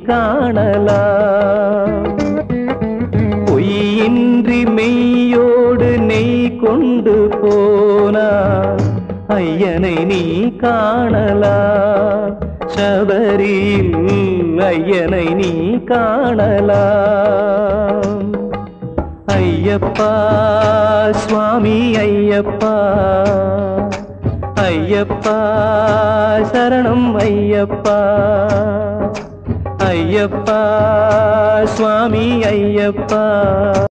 காணலாம். பொய்யின்றி மெய்யோடு நெய் கொண்டு போனார் ஐயனை நீ காணலாம். சபரியில் ஐயனை நீ காணலாம். ஐயப்பா சுவாமி ஐயப்பா, ஐயப்பா சரணம் ஐயப்பா, ஐயப்பா சுவாமி ஐயப்பா.